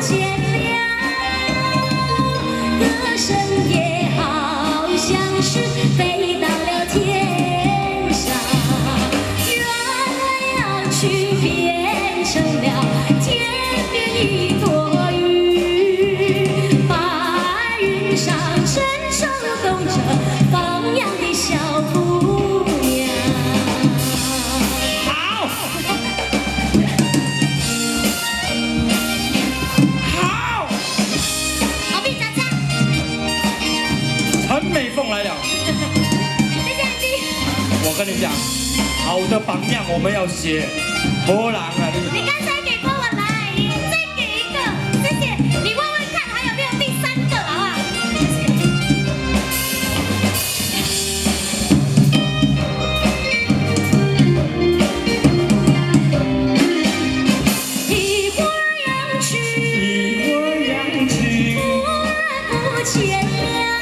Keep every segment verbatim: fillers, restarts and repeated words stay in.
见了，歌声也好像是飞到了天上，原来要去变成了天边一朵云，白云上伸手动着放羊的小姑娘。 好，好， 好，闭掌声。 陈美凤来了。 谢谢安迪。 我跟你讲，好的榜样我们要写，波浪啊你。 你刚才给过我来，再给一个，谢谢。你问问看还有没有第三个，好不好？谢谢。一会儿扬去， 一会儿扬起， 忽然不见了，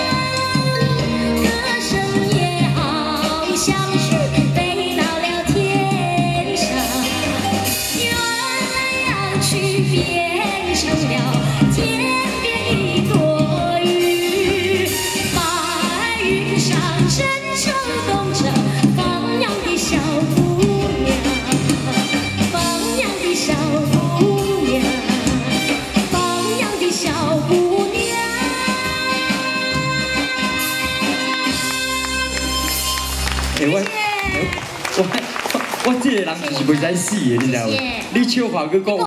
歌声也好像是飞到了天上，原来要去变成了天边一朵云，白云上伸手动着放羊的小姑娘，放羊的小姑娘，放羊的小姑娘。 哎我我我我这个人是袂使死的，你知道无？你笑话佮讲。